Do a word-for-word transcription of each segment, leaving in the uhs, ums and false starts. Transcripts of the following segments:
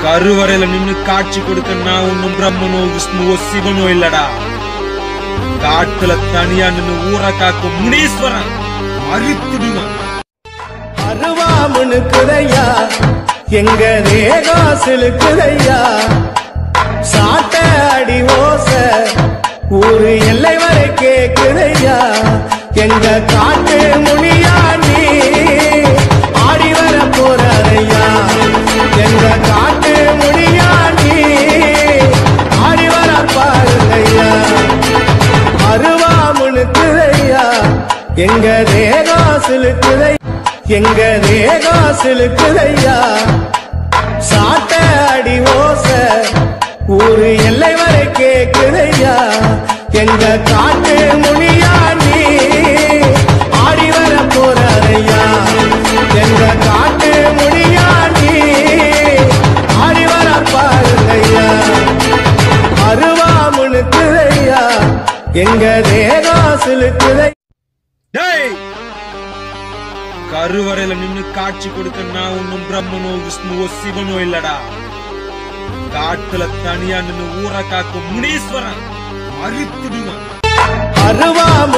கருவறையில நின்னு காட்சி கொடுக்க நான் ஒன்னும் பிரம்மனோ விஷ்ணுவோ சிவனோ இல்லடா. காட்டுல தனியா நின்னு ஊரை காக்கும் முனீஸ்வரன் அறுத்துடுவான். அருவாமுனுக்குதையா எங்க ரேகா சிலுக்குதையா, சாட்ட அடி ஓச ஊரு எல்லை வரை கேக்குதையா. எங்க காட்டு முனியா நீ ஆடி வர போறாரையா. எங்க காட்டு முனியா நீ ஆடி வர பாருங்கய்யா. அருவாமுனுக்குதையா எங்க ரேகா சிலுக்குதையா, எங்க ரேகா சிலுக்குதையா, சாட்ட அடி ஓச ஊரு எல்லை வரை கேக்குதையா. எங்க காட்டு முனியா நீ ஆடி வர போறாரையா. எங்க காட்டு முனியா நீ ஆடி வர பாருங்கய்யா. அருவாமுனுக்குதையா எங்க ரேகா சிலுக்குதையா. கருவறையில நின்னு காட்சி கொடுக்க நான் ஒன்னும் பிரம்மனோ விஷ்ணுவோ சிவனோ இல்லடா. காட்டுல தனியா நின்னு ஊரை காக்கும் முனீஸ்வரன் அறுத்துடுவான்.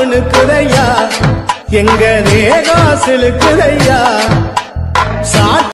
அருவாமுனுக்குதையா எங்க ரேகா சிலுக்குதையா, சாட்ட